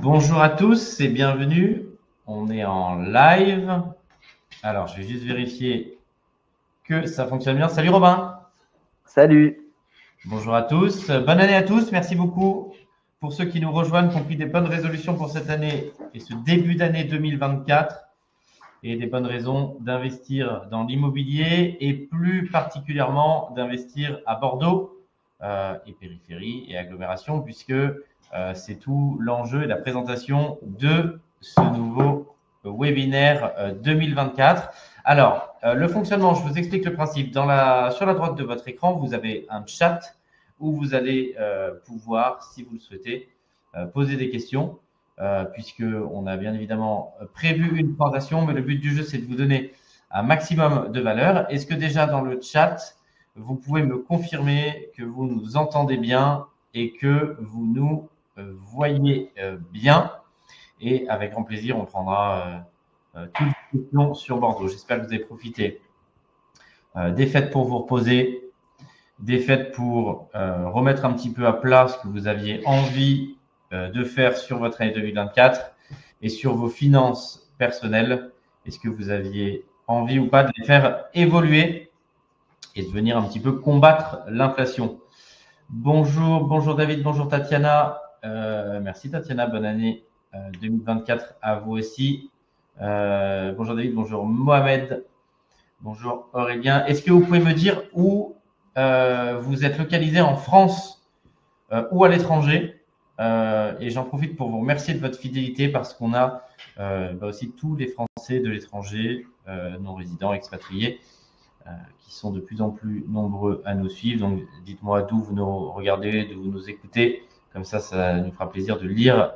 Bonjour à tous et bienvenue. On est en live. Alors, je vais juste vérifier que ça fonctionne bien. Salut Robin. Salut. Bonjour à tous. Bonne année à tous. Merci beaucoup pour ceux qui nous rejoignent, qui ont pris des bonnes résolutions pour cette année et ce début d'année 2024 et des bonnes raisons d'investir dans l'immobilier et plus particulièrement d'investir à Bordeaux et périphérie et agglomération puisque c'est tout l'enjeu et la présentation de ce nouveau webinaire 2024. Alors, le fonctionnement, je vous explique le principe. Sur la droite de votre écran, vous avez un chat où vous allez pouvoir, si vous le souhaitez, poser des questions, puisqu'on a bien évidemment prévu une présentation, mais le but du jeu, c'est de vous donner un maximum de valeur. Est-ce que déjà dans le chat, vous pouvez me confirmer que vous nous entendez bien et que vous nous voyez bien? Et avec grand plaisir, on prendra toutes les questions sur Bordeaux. J'espère que vous avez profité des fêtes pour vous reposer, des fêtes pour remettre un petit peu à plat ce que vous aviez envie de faire sur votre année 2024 et sur vos finances personnelles. Est-ce que vous aviez envie ou pas de les faire évoluer et de venir un petit peu combattre l'inflation? Bonjour David, bonjour Tatiana. Merci Tatiana, bonne année 2024 à vous aussi. Bonjour David, bonjour Mohamed, bonjour Aurélien. Est-ce que vous pouvez me dire où vous êtes localisé en France ou à l'étranger? Et j'en profite pour vous remercier de votre fidélité parce qu'on a aussi tous les Français de l'étranger, non résidents, expatriés, qui sont de plus en plus nombreux à nous suivre. Donc, dites-moi d'où vous nous regardez, d'où vous nous écoutez. Comme ça nous fera plaisir de lire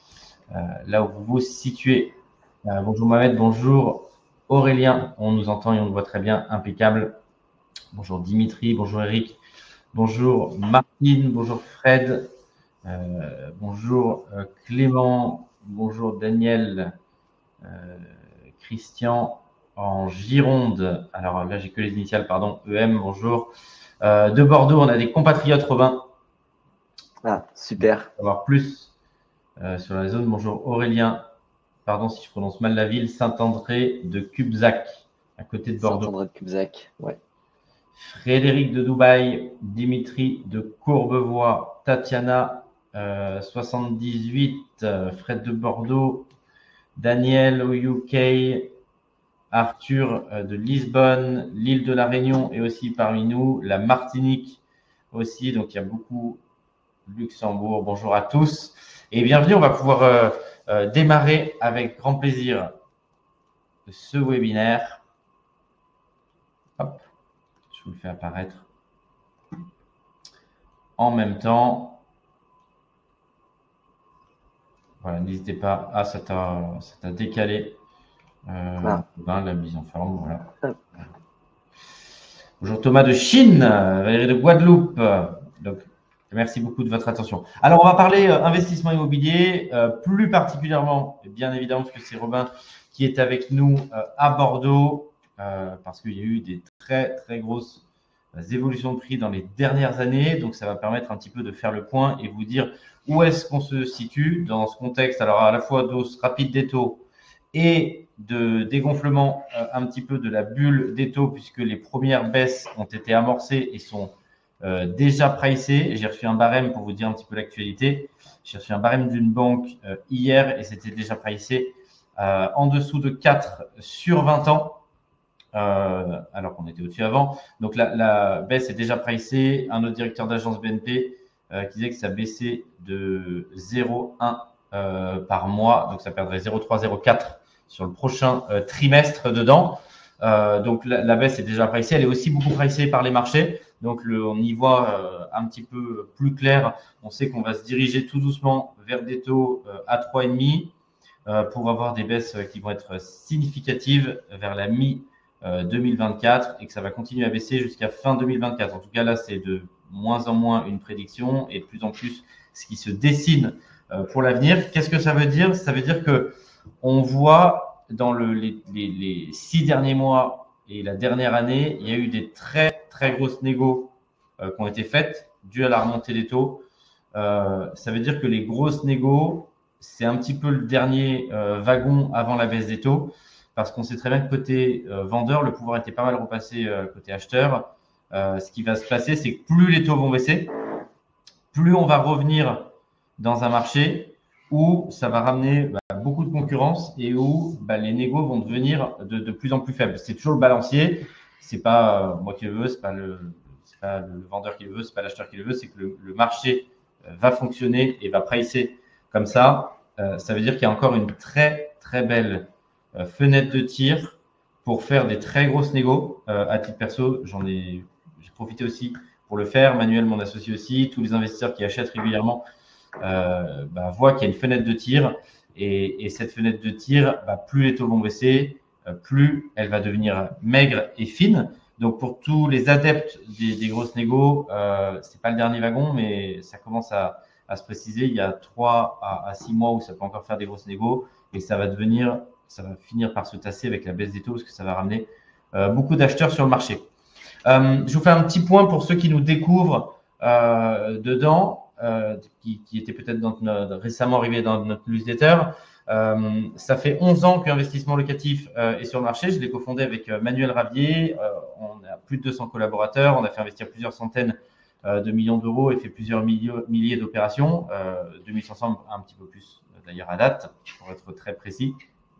là où vous vous situez. Bonjour Mohamed, bonjour Aurélien. On nous entend et on nous voit très bien, impeccable. Bonjour Dimitri, bonjour Eric, bonjour Martine, bonjour Fred, bonjour Clément, bonjour Daniel, Christian en Gironde. Alors là, j'ai que les initiales, pardon, EM, bonjour. De Bordeaux, on a des compatriotes, Robin. Ah, super. On va avoir plus sur la zone. Bonjour Aurélien, pardon si je prononce mal la ville, Saint-André de Cubzac, à côté de Bordeaux. Saint-André de Cubzac, ouais. Frédéric de Dubaï, Dimitri de Courbevoie, Tatiana 78, Fred de Bordeaux, Daniel au UK, Arthur de Lisbonne, l'île de la Réunion est aussi parmi nous, la Martinique aussi, donc il y a beaucoup Luxembourg. Bonjour à tous et bienvenue. On va pouvoir démarrer avec grand plaisir ce webinaire. Hop, je vous le fais apparaître en même temps. Voilà, n'hésitez pas. Ah, ça t'a décalé. La mise en forme, voilà. Bonjour Thomas de Chine, Valérie de Guadeloupe. Donc, merci beaucoup de votre attention. Alors, on va parler investissement immobilier, plus particulièrement, bien évidemment, parce que c'est Robin qui est avec nous à Bordeaux, parce qu'il y a eu des très, très grosses évolutions de prix dans les dernières années. Donc, ça va permettre un petit peu de faire le point et vous dire où est-ce qu'on se situe dans ce contexte. Alors, à la fois d'hausse rapide des taux et de dégonflement un petit peu de la bulle des taux, puisque les premières baisses ont été amorcées et sont déjà pricées. J'ai reçu un barème pour vous dire un petit peu l'actualité. J'ai reçu un barème d'une banque hier et c'était déjà pricé en dessous de 4 sur 20 ans. Alors qu'on était au-dessus avant. Donc la baisse est déjà pricée. Un autre directeur d'agence BNP qui disait que ça baissait de 0,1 par mois. Donc ça perdrait 0,3, 0,4 sur le prochain trimestre dedans. Donc la baisse est déjà pricée. Elle est aussi beaucoup pricée par les marchés. Donc on y voit un petit peu plus clair. On sait qu'on va se diriger tout doucement vers des taux à 3,5 pour avoir des baisses qui vont être significatives vers la mi-2024 et que ça va continuer à baisser jusqu'à fin 2024. En tout cas, là, c'est de moins en moins une prédiction et de plus en plus ce qui se dessine pour l'avenir. Qu'est-ce que ça veut dire? Ça veut dire que on voit dans les 6 derniers mois et la dernière année, il y a eu des très, très grosses négos qui ont été faites dues à la remontée des taux. Ça veut dire que les grosses négos c'est un petit peu le dernier wagon avant la baisse des taux, parce qu'on sait très bien que côté vendeur, le pouvoir était pas mal repassé côté acheteur. Ce qui va se passer, c'est que plus les taux vont baisser, plus on va revenir dans un marché où ça va ramener beaucoup de concurrence et où les négos vont devenir de plus en plus faibles. C'est toujours le balancier. C'est pas moi qui le veux, c'est pas le vendeur qui le veut, c'est pas l'acheteur qui le veut. C'est que le marché va fonctionner et va pricer comme ça. Ça veut dire qu'il y a encore une très très belle fenêtre de tir pour faire des très grosses négos. À titre perso, j'ai profité aussi pour le faire. Manuel, mon associé aussi, tous les investisseurs qui achètent régulièrement voient qu'il y a une fenêtre de tir. Et cette fenêtre de tir, plus les taux vont baisser, plus elle va devenir maigre et fine. Donc pour tous les adeptes des grosses négos, c'est pas le dernier wagon, mais ça commence à se préciser. Il y a 3 à 6 mois où ça peut encore faire des grosses négos et ça va finir par se tasser avec la baisse des taux parce que ça va ramener beaucoup d'acheteurs sur le marché. Je vous fais un petit point pour ceux qui nous découvrent dedans, qui étaient peut-être récemment arrivés dans notre newsletter. Ça fait 11 ans que l'investissement locatif est sur le marché. Je l'ai cofondé avec Manuel Ravier. On a plus de 200 collaborateurs. On a fait investir plusieurs centaines de millions d'euros et fait plusieurs milliers d'opérations. 2500, un petit peu plus d'ailleurs à date, pour être très précis.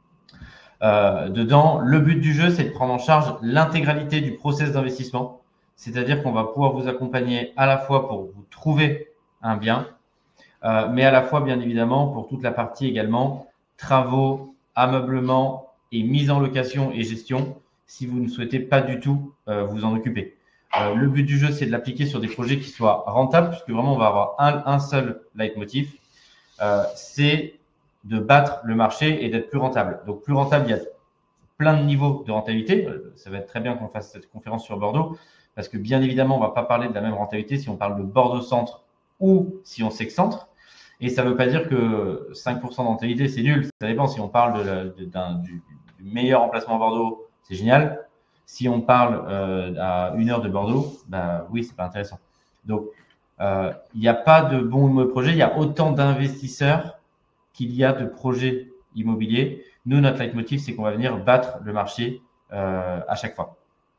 Dedans, le but du jeu, c'est de prendre en charge l'intégralité du process d'investissement. C'est-à-dire qu'on va pouvoir vous accompagner à la fois pour vous trouver un bien, mais à la fois, bien évidemment, pour toute la partie également travaux, ameublement et mise en location et gestion, si vous ne souhaitez pas du tout vous en occuper. Le but du jeu, c'est de l'appliquer sur des projets qui soient rentables, puisque vraiment, on va avoir un seul leitmotiv, c'est de battre le marché et d'être plus rentable. Donc, plus rentable, il y a plein de niveaux de rentabilité. Ça va être très bien qu'on fasse cette conférence sur Bordeaux, parce que bien évidemment, on ne va pas parler de la même rentabilité si on parle de Bordeaux-Centre ou si on s'excentre. Et ça ne veut pas dire que 5% de rentabilité, c'est nul. Ça dépend. Si on parle du meilleur emplacement à Bordeaux, c'est génial. Si on parle à 1 heure de Bordeaux, oui, c'est pas intéressant. Donc, il n'y a pas de bon ou mauvais projet. Il y a autant d'investisseurs qu'il y a de projets immobiliers. Nous, notre leitmotiv, c'est qu'on va venir battre le marché à chaque fois.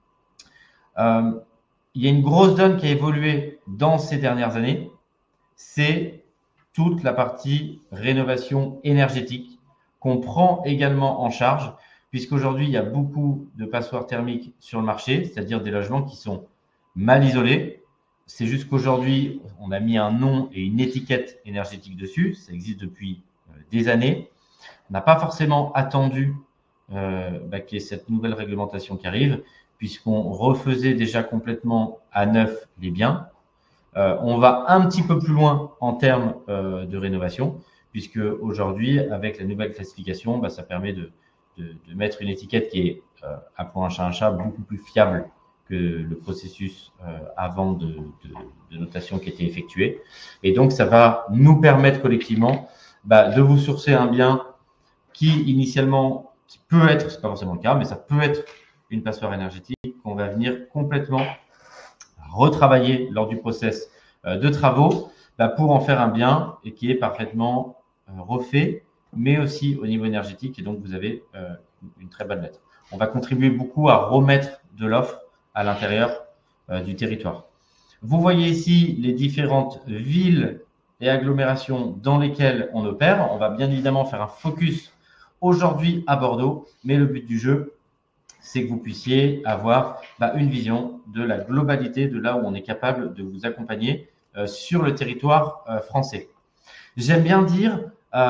Il y a une grosse donne qui a évolué dans ces dernières années. C'est toute la partie rénovation énergétique qu'on prend également en charge, puisqu'aujourd'hui, il y a beaucoup de passoires thermiques sur le marché, c'est-à-dire des logements qui sont mal isolés. C'est juste qu'aujourd'hui, on a mis un nom et une étiquette énergétique dessus. Ça existe depuis des années. On n'a pas forcément attendu qu'il y ait cette nouvelle réglementation qui arrive, puisqu'on refaisait déjà complètement à neuf les biens. On va un petit peu plus loin en termes de rénovation, puisque aujourd'hui, avec la nouvelle classification, ça permet de mettre une étiquette qui est, appelons un chat, beaucoup plus fiable que le processus avant de notation qui était effectué. Et donc, ça va nous permettre collectivement de vous sourcer un bien qui, initialement, qui peut être, c'est pas forcément le cas, mais ça peut être une passoire énergétique qu'on va venir complètement retravailler lors du process de travaux pour en faire un bien et qui est parfaitement refait, mais aussi au niveau énergétique. Et donc, vous avez une très bonne lettre. On va contribuer beaucoup à remettre de l'offre à l'intérieur du territoire. Vous voyez ici les différentes villes et agglomérations dans lesquelles on opère. On va bien évidemment faire un focus aujourd'hui à Bordeaux, mais le but du jeu, c'est que vous puissiez avoir une vision de la globalité de là où on est capable de vous accompagner sur le territoire français. J'aime bien dire,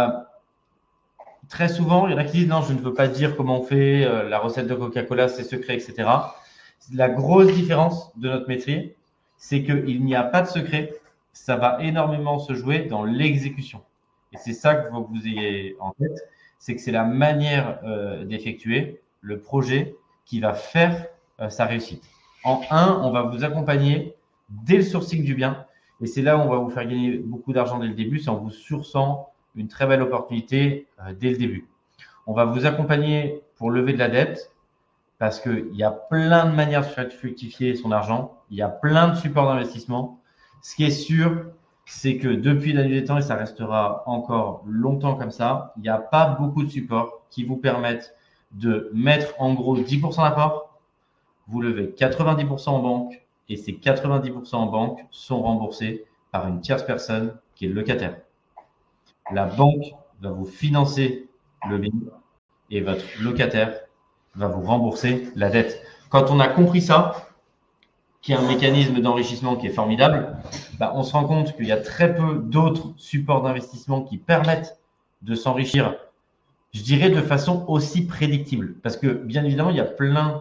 très souvent, il y en a qui disent non, je ne veux pas dire comment on fait, la recette de Coca-Cola, c'est secret, etc. La grosse différence de notre métier, c'est qu'il n'y a pas de secret, ça va énormément se jouer dans l'exécution. Et c'est ça que vous ayez en tête, c'est que c'est la manière d'effectuer le projet qui va faire sa réussite. En un, on va vous accompagner dès le sourcing du bien. Et c'est là où on va vous faire gagner beaucoup d'argent dès le début, c'est en vous sourçant une très belle opportunité dès le début. On va vous accompagner pour lever de la dette parce qu'il y a plein de manières de fructifier son argent. Il y a plein de supports d'investissement. Ce qui est sûr, c'est que depuis la nuit des temps, et ça restera encore longtemps comme ça, il n'y a pas beaucoup de supports qui vous permettent de mettre en gros 10% d'apport, vous levez 90% en banque, et ces 90% en banque sont remboursés par une tierce personne qui est le locataire. La banque va vous financer le bien et votre locataire va vous rembourser la dette. Quand on a compris ça, qui est un mécanisme d'enrichissement qui est formidable, on se rend compte qu'il y a très peu d'autres supports d'investissement qui permettent de s'enrichir, je dirais, de façon aussi prédictible. Parce que, bien évidemment, il y a plein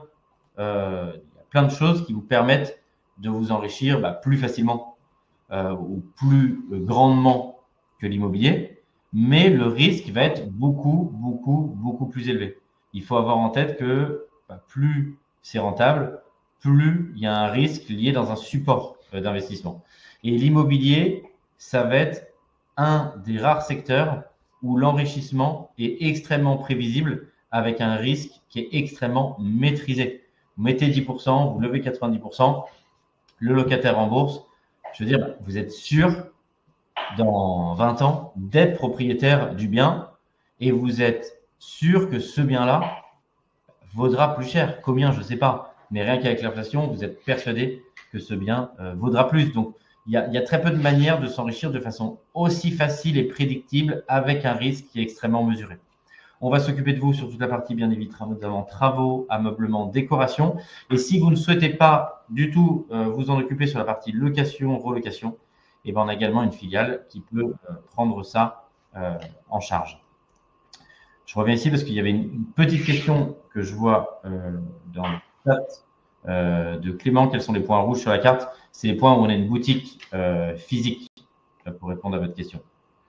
de choses qui vous permettent de vous enrichir plus facilement ou plus grandement que l'immobilier, mais le risque va être beaucoup plus élevé. Il faut avoir en tête que plus c'est rentable, plus il y a un risque lié dans un support d'investissement. Et l'immobilier, ça va être un des rares secteurs où l'enrichissement est extrêmement prévisible avec un risque qui est extrêmement maîtrisé. Vous mettez 10%, vous levez 90%, le locataire rembourse. Je veux dire, vous êtes sûr dans 20 ans d'être propriétaire du bien et vous êtes sûr que ce bien-là vaudra plus cher. Combien, je ne sais pas. Mais rien qu'avec l'inflation, vous êtes persuadé que ce bien vaudra plus. Donc, il y a très peu de manières de s'enrichir de façon aussi facile et prédictible avec un risque qui est extrêmement mesuré. On va s'occuper de vous sur toute la partie, bien évidemment, notamment travaux, ameublement, décoration. Et si vous ne souhaitez pas du tout vous en occuper sur la partie location, relocation, on a également une filiale qui peut prendre ça en charge. Je reviens ici parce qu'il y avait une petite question que je vois dans le chat de Clément. Quels sont les points rouges sur la carte? C'est les points où on a une boutique physique pour répondre à votre question.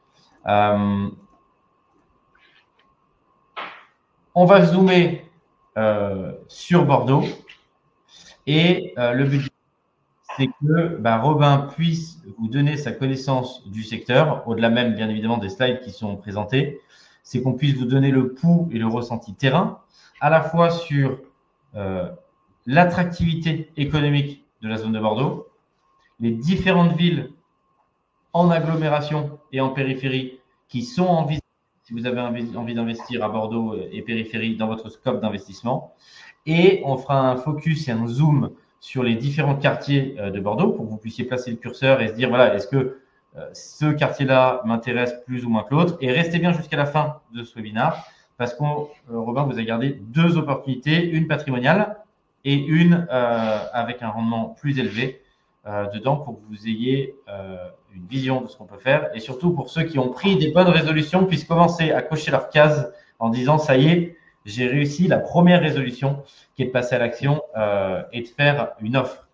On va zoomer sur Bordeaux et le but, c'est que Robin puisse vous donner sa connaissance du secteur, au-delà même, bien évidemment, des slides qui sont présentés. C'est qu'on puisse vous donner le pouls et le ressenti terrain, à la fois sur l'attractivité économique de la zone de Bordeaux, les différentes villes en agglomération et en périphérie qui sont en visite si vous avez envie d'investir à Bordeaux et périphérie dans votre scope d'investissement. Et on fera un focus et un zoom sur les différents quartiers de Bordeaux pour que vous puissiez placer le curseur et se dire, voilà, est-ce que ce quartier-là m'intéresse plus ou moins que l'autre? Et restez bien jusqu'à la fin de ce webinaire parce qu'on, Robin vous a gardé deux opportunités, une patrimoniale et une avec un rendement plus élevé dedans pour que vous ayez une vision de ce qu'on peut faire et surtout pour ceux qui ont pris des bonnes résolutions puissent commencer à cocher leur case en disant, ça y est, j'ai réussi la première résolution qui est de passer à l'action et de faire une offre.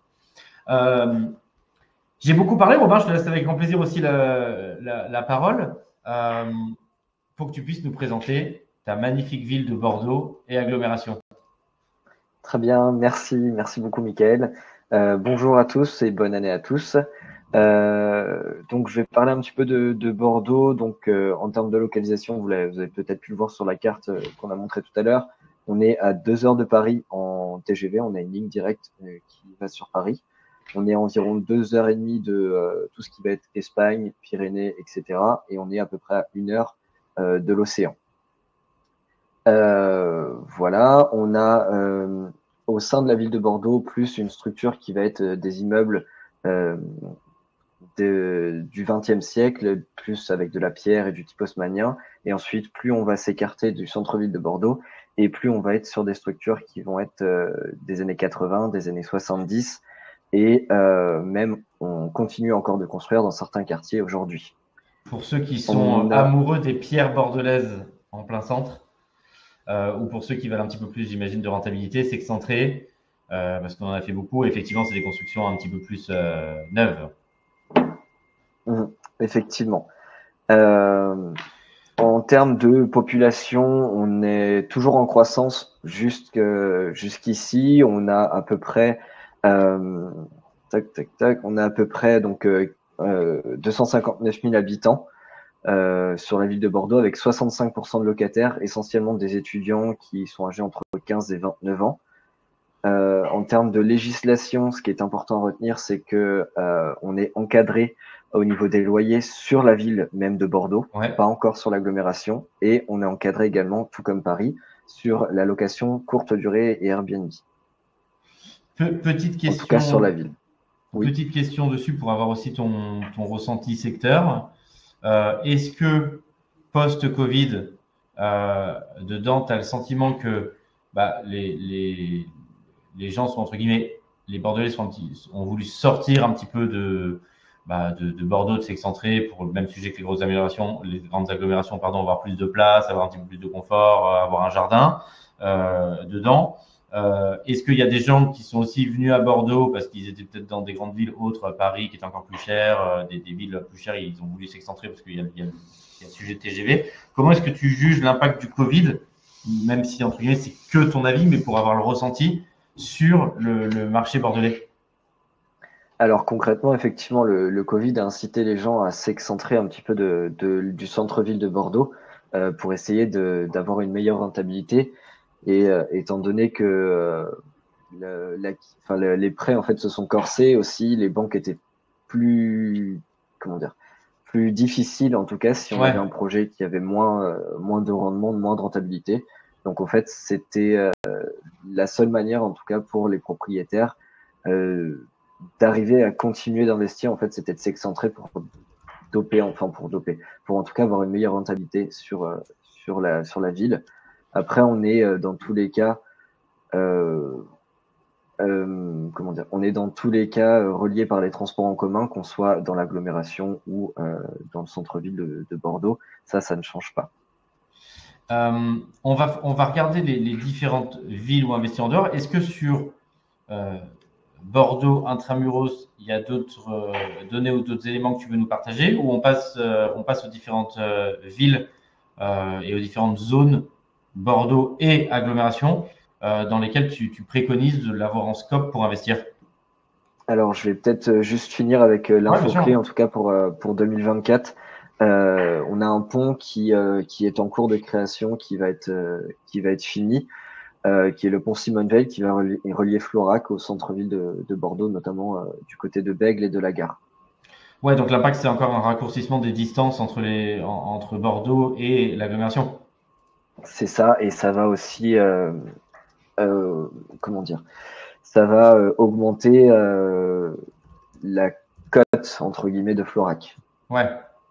J'ai beaucoup parlé, Robin, je te laisse avec grand plaisir aussi la parole pour que tu puisses nous présenter ta magnifique ville de Bordeaux et agglomération. Très bien, merci beaucoup Mickaël. Bonjour à tous et bonne année à tous. Donc je vais parler un petit peu de Bordeaux. Donc en termes de localisation, vous avez peut-être pu le voir sur la carte qu'on a montrée tout à l'heure. On est à 2 heures de Paris en TGV. On a une ligne directe qui va sur Paris. On est à environ 2h30 de tout ce qui va être Espagne, Pyrénées, etc. Et on est à peu près à 1 heure de l'océan. Voilà, on a au sein de la ville de Bordeaux plus une structure qui va être des immeubles du XXe siècle, plus avec de la pierre et du type haussmannien. Et ensuite, plus on va s'écarter du centre-ville de Bordeaux et plus on va être sur des structures qui vont être des années 80, des années 70 et même on continue encore de construire dans certains quartiers aujourd'hui. Pour ceux qui sont amoureux des pierres bordelaises en plein centre, ou pour ceux qui veulent un petit peu plus, j'imagine, de rentabilité, c'est excentré, parce qu'on en a fait beaucoup. Et effectivement, c'est des constructions un petit peu plus neuves. Effectivement. En termes de population, on est toujours en croissance jusqu'ici. On a à peu près, on a à peu près donc 259 000 habitants sur la ville de Bordeaux, avec 65% de locataires, essentiellement des étudiants qui sont âgés entre 15 et 29 ans. En termes de législation, ce qui est important à retenir, c'est que on est encadré au niveau des loyers sur la ville même de Bordeaux, Ouais. pas encore sur l'agglomération. Et on est encadré également, tout comme Paris, sur la location courte durée et Airbnb. Petite En tout cas sur la question, ville. Oui. petite question dessus pour avoir aussi ton ressenti secteur. Est-ce que post-Covid, dedans, tu as le sentiment que les gens sont, entre guillemets, les Bordelais ont voulu sortir un petit peu de Bordeaux, de s'excentrer pour le même sujet que les grandes agglomérations, pardon, avoir plus de place, avoir un petit peu plus de confort, avoir un jardin dedans. Est-ce qu'il y a des gens qui sont aussi venus à Bordeaux parce qu'ils étaient peut-être dans des grandes villes autres, Paris qui est encore plus cher, des villes plus chères, ils ont voulu s'excentrer parce qu'il y a le sujet de TGV. Comment est-ce que tu juges l'impact du Covid, même si entre guillemets c'est que ton avis, mais pour avoir le ressenti sur le marché bordelais? Alors concrètement, effectivement, le Covid a incité les gens à s'excentrer un petit peu du centre-ville de Bordeaux pour essayer d'avoir une meilleure rentabilité. Et étant donné que les prêts en fait se sont corsés aussi, les banques étaient plus, comment dire, plus difficiles en tout cas si on Ouais. avait un projet qui avait moins de rendement, moins de rentabilité. Donc en fait, c'était la seule manière en tout cas pour les propriétaires d'arriver à continuer d'investir. En fait, c'était de s'excentrer pour pour en tout cas avoir une meilleure rentabilité sur la ville. Après, on est dans tous les cas on est dans tous les cas relié par les transports en commun, qu'on soit dans l'agglomération ou dans le centre-ville de Bordeaux. Ça ne change pas. On va regarder les différentes villes où investir en dehors. Est-ce que sur Bordeaux, intramuros, il y a d'autres données ou d'autres éléments que tu veux nous partager, ou on passe aux différentes villes et aux différentes zones Bordeaux et agglomération dans lesquelles tu préconises de l'avoir en scope pour investir? Alors, je vais peut-être juste finir avec l'info clé, en tout cas pour 2024. On a un pont qui est en cours de création, qui va être fini, qui est le pont Simone Veil, qui va relier Florac au centre-ville de Bordeaux, notamment du côté de Bègle et de la gare. Ouais, donc l'impact, c'est encore un raccourcissement des distances entre Bordeaux et l'agglomération. C'est ça, et ça va aussi, comment dire, ça va augmenter la cote entre guillemets de Florac. Ouais.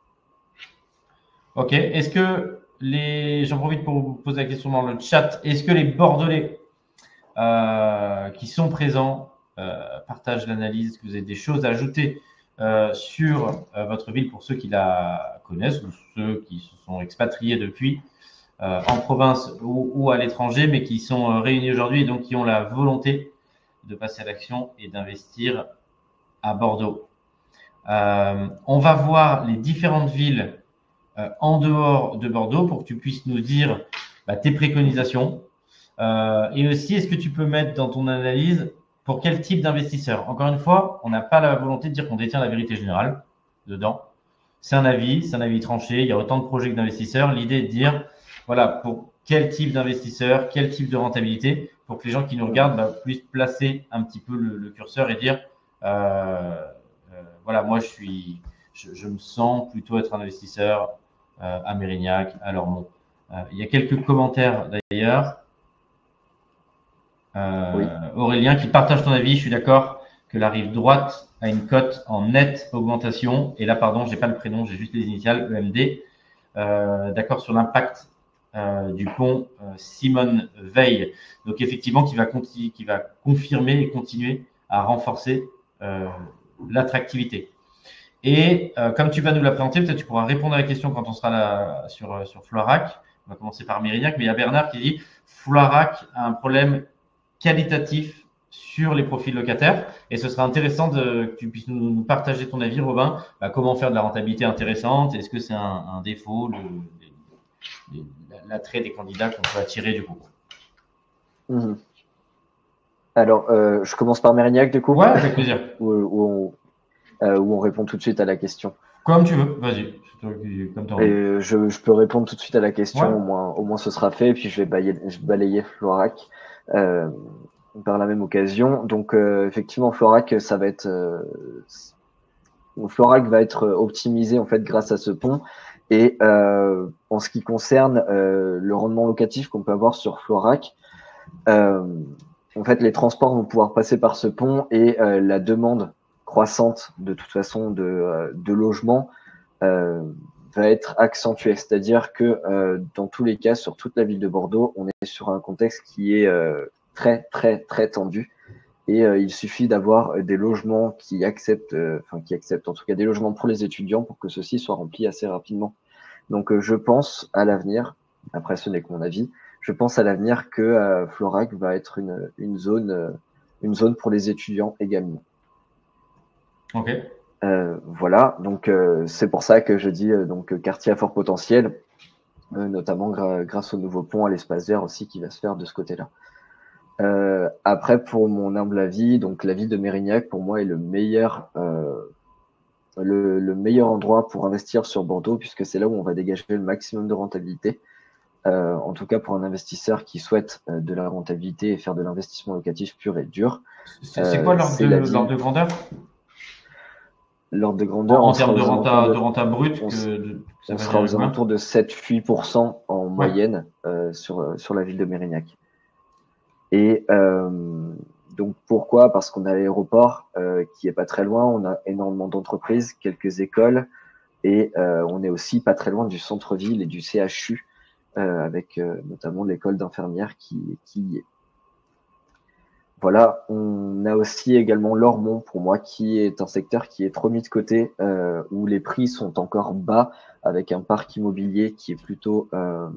Ok. Est-ce que j'en profite pour vous poser la question dans le chat, est-ce que les Bordelais qui sont présents partagent l'analyse? Est-ce que vous avez des choses à ajouter sur votre ville pour ceux qui la connaissent ou ceux qui se sont expatriés depuis en province ou à l'étranger, mais qui sont réunis aujourd'hui et donc qui ont la volonté de passer à l'action et d'investir à Bordeaux? On va voir les différentes villes en dehors de Bordeaux pour que tu puisses nous dire tes préconisations. Et aussi, est-ce que tu peux mettre dans ton analyse pour quel type d'investisseur? Encore une fois, on n'a pas la volonté de dire qu'on détient la vérité générale dedans. C'est un avis tranché. Il y a autant de projets que d'investisseurs. L'idée est de dire, voilà, pour quel type d'investisseur, quel type de rentabilité, pour que les gens qui nous regardent puissent placer un petit peu le curseur et dire, voilà, moi je me sens plutôt être un investisseur à Mérignac, à Lormont. Il y a quelques commentaires d'ailleurs. Oui. Aurélien qui partage ton avis, je suis d'accord que la rive droite a une cote en nette augmentation. Et là, pardon, j'ai pas le prénom, j'ai juste les initiales, EMD. D'accord sur l'impact du pont Simone Veil. Donc effectivement, qui va confirmer et continuer à renforcer l'attractivité. Et comme tu vas nous la présenter, peut-être tu pourras répondre à la question quand on sera là sur Floirac. On va commencer par Mérignac, mais il y a Bernard qui dit Floirac a un problème qualitatif sur les profils locataires. Et ce sera intéressant que tu puisses nous partager ton avis, Robin. Comment faire de la rentabilité intéressante? Est-ce que c'est un défaut, l'attrait des candidats qu'on peut attirer du coup? Mmh. Alors, je commence par Mérignac du coup. Ouais, avec plaisir. Où on répond tout de suite à la question. Comme tu veux, vas-y. Comme tu Et je peux répondre tout de suite à la question, ouais. au moins ce sera fait, et puis je vais balayer Florac par la même occasion. Donc effectivement, Florac, ça va être Florac va être optimisé en fait grâce à ce pont. Et en ce qui concerne le rendement locatif qu'on peut avoir sur Florac, en fait, les transports vont pouvoir passer par ce pont et la demande croissante de toute façon de logements va être accentuée. C'est-à-dire que dans tous les cas, sur toute la ville de Bordeaux, on est sur un contexte qui est très, très, très tendu. Et il suffit d'avoir des logements qui acceptent en tout cas des logements pour les étudiants pour que ceux-ci soient remplis assez rapidement. Donc je pense à l'avenir, après ce n'est que mon avis, je pense à l'avenir que Florac va être une zone pour les étudiants également. Ok. Voilà, donc c'est pour ça que je dis donc quartier à fort potentiel, notamment grâce au nouveau pont à l'espace vert aussi qui va se faire de ce côté-là. Après, pour mon humble avis, donc la ville de Mérignac, pour moi, est le meilleur endroit pour investir sur Bordeaux, puisque c'est là où on va dégager le maximum de rentabilité. En tout cas, pour un investisseur qui souhaite de la rentabilité et faire de l'investissement locatif pur et dur. C'est quoi l'ordre de grandeur? L'ordre de grandeur, en termes de renta brute, on sera aux alentours de 7-8% en moyenne sur la ville de Mérignac. Et donc pourquoi? Parce qu'on a l'aéroport qui est pas très loin, on a énormément d'entreprises, quelques écoles, et on est aussi pas très loin du centre-ville et du CHU, avec notamment l'école d'infirmières qui y est. Voilà, on a aussi également Lormont, pour moi, qui est un secteur qui est trop mis de côté, où les prix sont encore bas, avec un parc immobilier qui est plutôt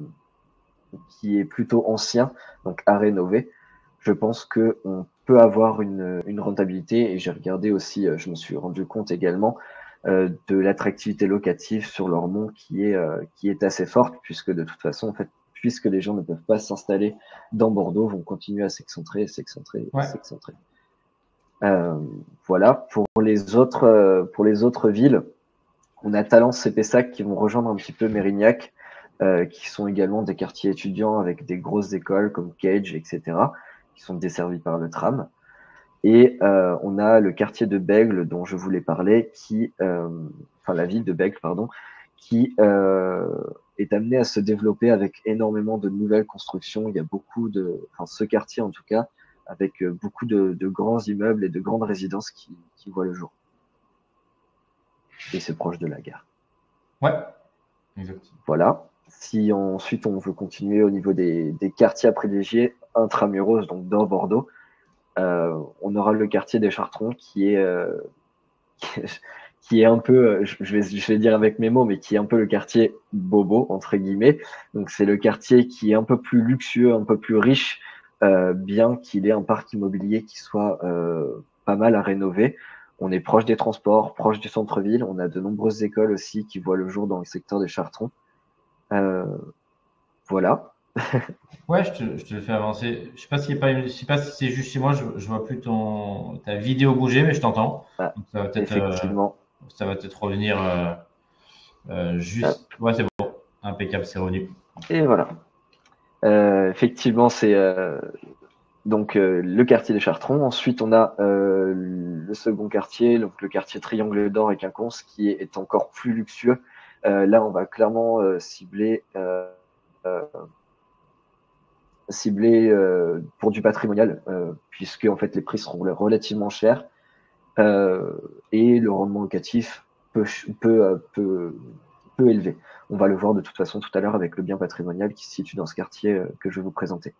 ancien, donc à rénover. Je pense qu'on peut avoir une rentabilité, et j'ai regardé aussi, je me suis rendu compte également de l'attractivité locative sur Lormont qui est assez forte, puisque de toute façon, en fait, puisque les gens ne peuvent pas s'installer dans Bordeaux, vont continuer à s'excentrer. Voilà. Pour les autres villes, on a Talence et Pessac qui vont rejoindre un petit peu Mérignac, qui sont également des quartiers étudiants avec des grosses écoles comme Cage, etc., qui sont desservis par le tram. Et on a le quartier de Bègles dont je voulais parler, la ville de Bègles, pardon, qui est amené à se développer avec énormément de nouvelles constructions. Il y a ce quartier en tout cas, avec beaucoup de grands immeubles et de grandes résidences qui voient le jour. Et c'est proche de la gare. Ouais, exactement. Voilà. Si ensuite on veut continuer au niveau des quartiers à privilégier intramuros, donc dans Bordeaux, on aura le quartier des Chartrons qui est un peu, je vais dire avec mes mots, mais qui est un peu le quartier bobo entre guillemets. Donc c'est le quartier qui est un peu plus luxueux, un peu plus riche, bien qu'il ait un parc immobilier qui soit pas mal à rénover. On est proche des transports, proche du centre-ville. On a de nombreuses écoles aussi qui voient le jour dans le secteur des Chartrons. Voilà. Ouais, je te le fais avancer. Je sais pas si c'est juste chez moi, je vois plus ta vidéo bouger, mais je t'entends. Ah, donc ça va effectivement. Ça va peut-être revenir juste. Ouais, c'est bon. Impeccable, c'est revenu. Et voilà. Effectivement, c'est donc le quartier des Chartrons. Ensuite, on a le second quartier, donc le quartier Triangle d'Or et Quinconce, qui est encore plus luxueux. Là, on va clairement cibler pour du patrimonial, puisque en fait les prix seront relativement chers et le rendement locatif peu élevé. On va le voir de toute façon tout à l'heure avec le bien patrimonial qui se situe dans ce quartier que je vais vous présenter.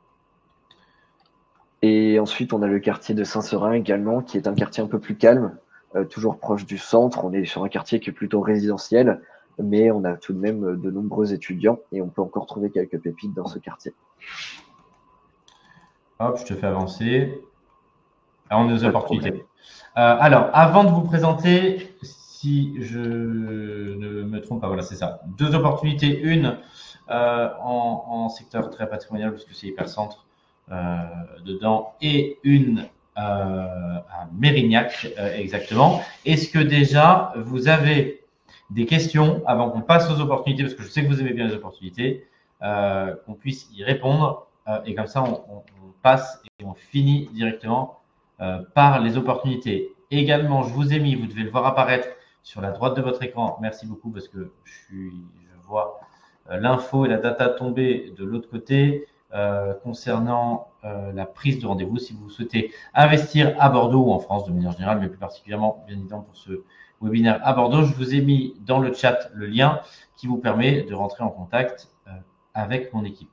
Et ensuite, on a le quartier de Saint-Seurin également, qui est un quartier un peu plus calme, toujours proche du centre. On est sur un quartier qui est plutôt résidentiel, mais on a tout de même de nombreux étudiants et on peut encore trouver quelques pépites dans ce quartier. Hop, je te fais avancer. Alors, on a des opportunités. Alors, avant de vous présenter, si je ne me trompe pas, voilà, c'est ça. 2 opportunités. Une en secteur très patrimonial, parce que c'est hyper centre dedans, et une à Mérignac, exactement. Est-ce que déjà, vous avez des questions avant qu'on passe aux opportunités, parce que je sais que vous aimez bien les opportunités, qu'on puisse y répondre, et comme ça, on passe et on finit directement par les opportunités. également, je vous ai mis, vous devez le voir apparaître sur la droite de votre écran. Merci beaucoup parce que je vois l'info et la data tomber de l'autre côté concernant la prise de rendez-vous. Si vous souhaitez investir à Bordeaux ou en France de manière générale, mais plus particulièrement, bien évidemment, pour ce webinaire à Bordeaux, je vous ai mis dans le chat le lien qui vous permet de rentrer en contact avec mon équipe.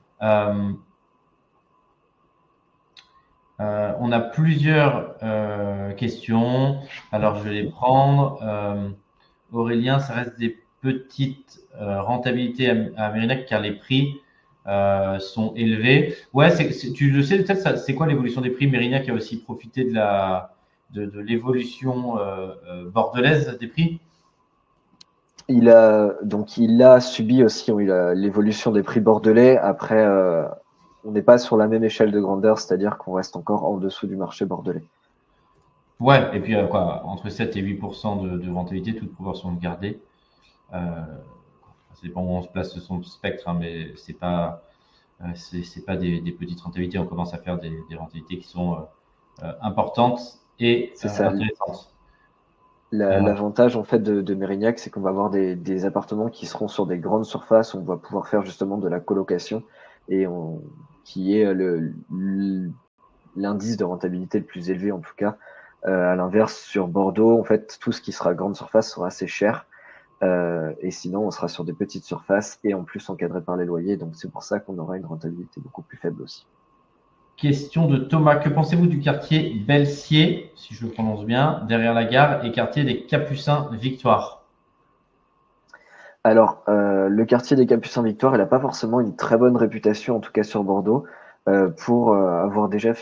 On a plusieurs questions. Alors, je vais les prendre. Aurélien, ça reste des petites rentabilités à Mérignac car les prix sont élevés. Ouais, tu le sais peut-être, c'est quoi l'évolution des prix? Mérignac a aussi profité de l'évolution bordelaise des prix. Il a subi aussi l'évolution des prix bordelais. Après, on n'est pas sur la même échelle de grandeur, c'est-à-dire qu'on reste encore en dessous du marché bordelais. Ouais, et puis entre 7 et 8% de rentabilité, toute proportion gardée. Ça dépend où on se place sur son spectre, hein, mais c'est pas des petites rentabilités. On commence à faire des rentabilités qui sont importantes et intéressantes. L'avantage en fait de Mérignac, c'est qu'on va avoir des appartements qui seront sur des grandes surfaces. On va pouvoir faire justement de la colocation qui est l'indice de rentabilité le plus élevé en tout cas. À l'inverse, sur Bordeaux, en fait, tout ce qui sera grande surface sera assez cher. Et sinon, on sera sur des petites surfaces et en plus encadré par les loyers. Donc, c'est pour ça qu'on aura une rentabilité beaucoup plus faible aussi. Question de Thomas. Que pensez-vous du quartier Belsier, si je le prononce bien, derrière la gare, et quartier des Capucins Victoire? Alors, le quartier des Capucins Victoire, il n'a pas forcément une très bonne réputation, en tout cas sur Bordeaux, pour avoir déjà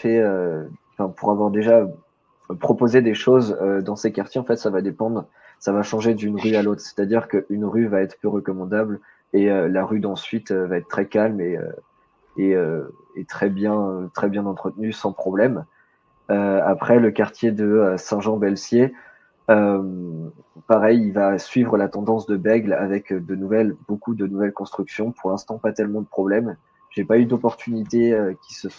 proposé des choses dans ces quartiers. En fait, ça va dépendre, ça va changer d'une rue à l'autre. C'est-à-dire qu'une rue va être peu recommandable et la rue d'ensuite va être très calme et très bien entretenue sans problème. Après, le quartier de Saint-Jean-Belsier, pareil, il va suivre la tendance de Bègle avec beaucoup de nouvelles constructions. Pour l'instant, pas tellement de problèmes. J'ai pas eu d'opportunités qui se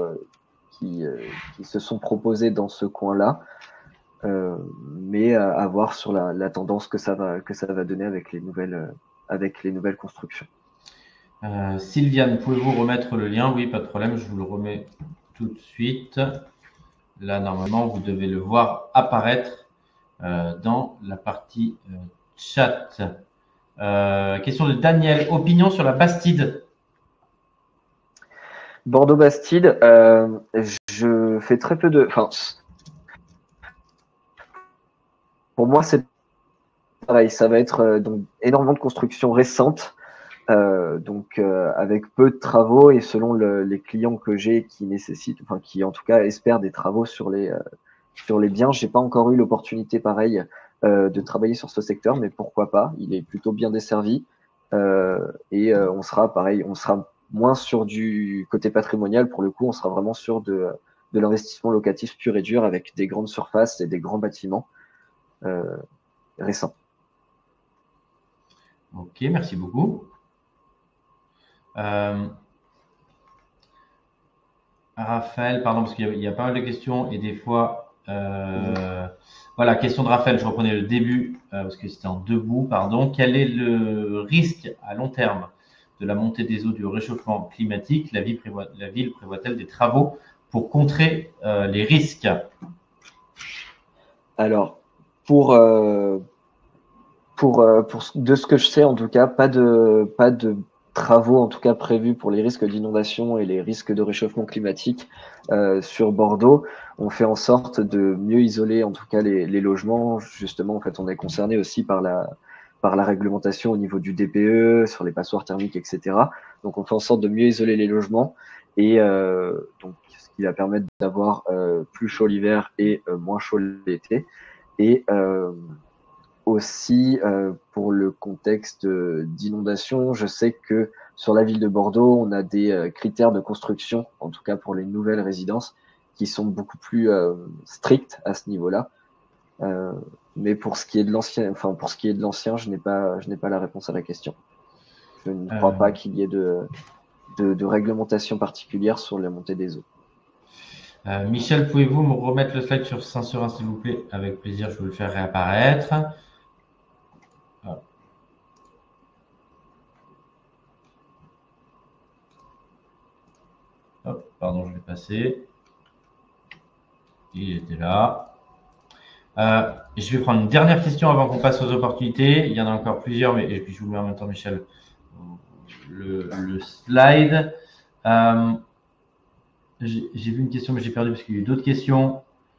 sont proposées dans ce coin-là, mais à voir sur la tendance que ça va donner avec les nouvelles constructions. Sylviane, pouvez-vous remettre le lien? Oui, pas de problème, je vous le remets tout de suite. Là, normalement, vous devez le voir apparaître dans la partie chat. Question de Daniel. Opinion sur la Bastide? Bordeaux-Bastide, je fais très peu de. Enfin, pour moi, c'est pareil. Ça va être donc énormément de constructions récentes, avec peu de travaux et selon les clients que j'ai qui en tout cas espèrent des travaux sur les biens. J'ai pas encore eu l'opportunité pareil de travailler sur ce secteur, mais pourquoi pas? Il est plutôt bien desservi on sera pareil, on sera moins sur du côté patrimonial pour le coup, on sera vraiment sur de l'investissement locatif pur et dur avec des grandes surfaces et des grands bâtiments récents. Ok, merci beaucoup. Raphaël, pardon, parce qu'il y a pas mal de questions et des fois, voilà, question de Raphaël, je reprenais le début parce que c'était en debout, pardon. Quel est le risque à long terme de la montée des eaux du réchauffement climatique? La ville prévoit-elle des travaux pour contrer les risques? Alors, de ce que je sais en tout cas, pas de travaux en tout cas prévus pour les risques d'inondation et les risques de réchauffement climatique sur Bordeaux. On fait en sorte de mieux isoler en tout cas les logements. Justement, en fait, on est concerné aussi par la réglementation au niveau du DPE, sur les passoires thermiques, etc. Donc, on fait en sorte de mieux isoler les logements et donc ce qui va permettre d'avoir plus chaud l'hiver et moins chaud l'été. Et aussi, pour le contexte d'inondation, je sais que sur la ville de Bordeaux, on a des critères de construction, en tout cas pour les nouvelles résidences, qui sont beaucoup plus stricts à ce niveau-là. Mais pour ce qui est de l'ancien, je n'ai pas la réponse à la question. Je ne crois pas qu'il y ait de réglementation particulière sur la montée des eaux. Michel, pouvez-vous me remettre le slide sur Saint-Seurin, s'il vous plaît? Avec plaisir, je vais le faire réapparaître. Hop. Hop, pardon, je vais passer. Il était là. Je vais prendre une dernière question avant qu'on passe aux opportunités. Il y en a encore plusieurs, mais et puis je vous mets en même temps, Michel, le slide. J'ai vu une question, mais j'ai perdu parce qu'il y a eu d'autres questions.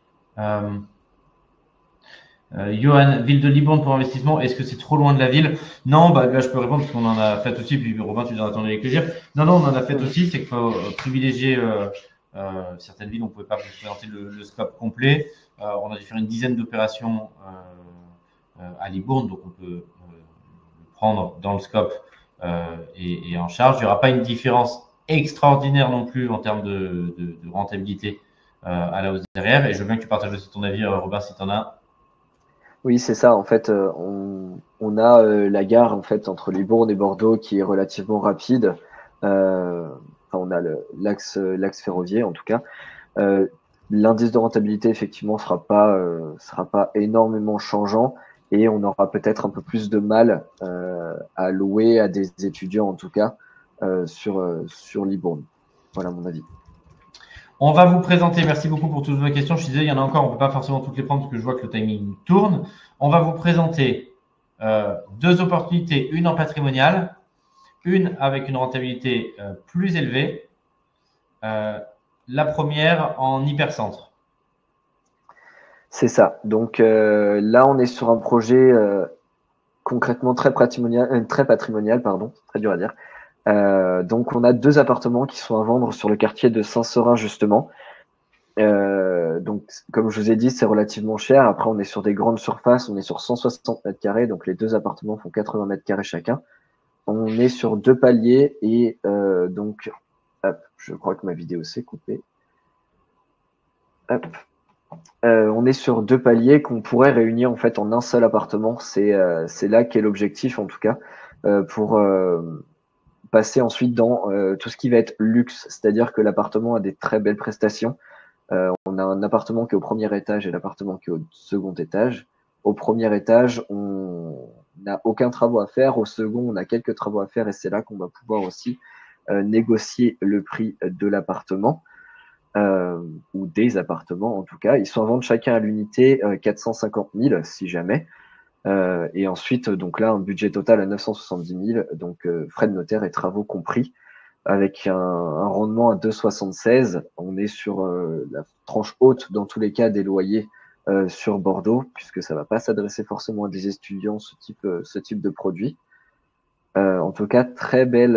Johan, ville de Libourne pour investissement, est-ce que c'est trop loin de la ville? Non, bah, là je peux répondre parce qu'on en a fait aussi, puis Robin, tu en attendais avec plaisir. Non, on en a fait aussi, c'est qu'il faut privilégier certaines villes, on ne pouvait pas vous présenter le scope complet. On a dû faire une dizaine d'opérations à Libourne, donc on peut le prendre dans le scope et en charge. Il n'y aura pas une différence extraordinaire non plus en termes de rentabilité à la hausse derrière. Et je veux bien que tu partages aussi ton avis, Robin, si tu en as. Oui, c'est ça. En fait, on a la gare en fait entre Libourne et Bordeaux qui est relativement rapide. On a l'axe ferroviaire en tout cas. L'indice de rentabilité effectivement sera pas énormément changeant et on aura peut-être un peu plus de mal à louer à des étudiants en tout cas sur Libourne. Voilà mon avis. On va vous présenter, merci beaucoup pour toutes vos questions. Je suis désolé, il y en a encore, on ne peut pas forcément toutes les prendre parce que je vois que le timing tourne. On va vous présenter deux opportunités, une en patrimonial, une avec une rentabilité plus élevée. La première en hypercentre. C'est ça. Donc là, on est sur un projet concrètement très patrimonial, pardon, très dur à dire. Donc on a 2 appartements qui sont à vendre sur le quartier de Saint-Seurin justement. Donc comme je vous ai dit, c'est relativement cher. Après, on est sur des grandes surfaces, on est sur 160 mètres carrés, donc les 2 appartements font 80 mètres carrés chacun. On est sur 2 paliers et donc, hop, je crois que ma vidéo s'est coupée. Hop. On est sur 2 paliers qu'on pourrait réunir en fait en un seul appartement. C'est là qu'est l'objectif en tout cas pour passer ensuite dans tout ce qui va être luxe, c'est-à-dire que l'appartement a des très belles prestations. On a un appartement qui est au premier étage et l'appartement qui est au second étage. Au premier étage, on n'a aucun travaux à faire. Au second, on a quelques travaux à faire et c'est là qu'on va pouvoir aussi négocier le prix de l'appartement. Ou des appartements en tout cas. Ils sont en vente chacun à l'unité 450 000 si jamais. Et ensuite, donc là, un budget total à 970 000, donc frais de notaire et travaux compris, avec un rendement à 2,76. On est sur la tranche haute dans tous les cas des loyers sur Bordeaux, puisque ça va pas s'adresser forcément à des étudiants ce type de produit. En tout cas, très belle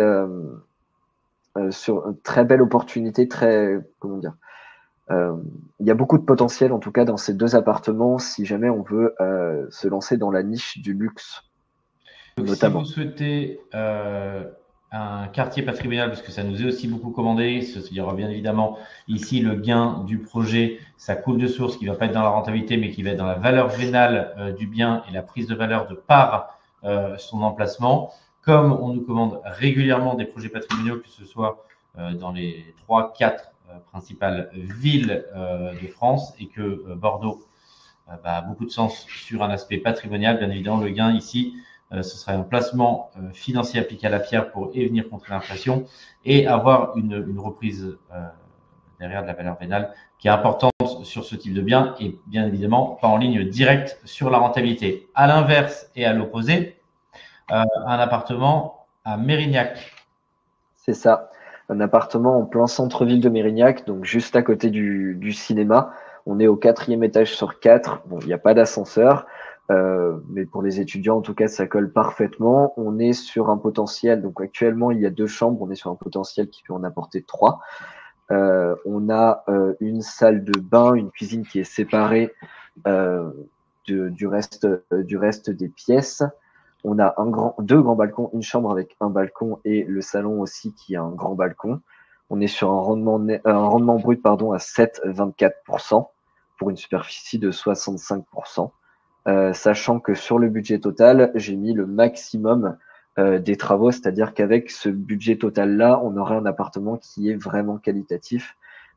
très belle opportunité, comment dire. Il y a beaucoup de potentiel en tout cas dans ces 2 appartements si jamais on veut se lancer dans la niche du luxe. Donc, notamment. si vous souhaitez un quartier patrimonial, parce que ça nous est aussi beaucoup commandé, il y aura bien évidemment ici le gain du projet, ça coule de source qui ne va pas être dans la rentabilité, mais qui va être dans la valeur vénale du bien et la prise de valeur de par son emplacement. Comme on nous commande régulièrement des projets patrimoniaux, que ce soit dans les 3-4 principales villes de France et que Bordeaux a beaucoup de sens sur un aspect patrimonial, bien évidemment, le gain ici, ce serait un placement financier appliqué à la pierre pour venir contre l'inflation et avoir une reprise derrière de la valeur vénale qui est importante sur ce type de bien et bien évidemment pas en ligne directe sur la rentabilité. À l'inverse et à l'opposé, un appartement à Mérignac. C'est ça, un appartement en plein centre-ville de Mérignac, donc juste à côté du cinéma. On est au 4e étage sur 4. Bon, il n'y a pas d'ascenseur, mais pour les étudiants, en tout cas, ça colle parfaitement. On est sur un potentiel, donc actuellement, il y a 2 chambres. On est sur un potentiel qui peut en apporter 3. On a une salle de bain, une cuisine qui est séparée du reste des pièces. On a 2 grands balcons, une chambre avec un balcon et le salon aussi qui a un grand balcon. On est sur un rendement brut à 7,24% pour une superficie de 65%. Sachant que sur le budget total, j'ai mis le maximum des travaux, c'est-à-dire qu'avec ce budget total-là, on aurait un appartement qui est vraiment qualitatif.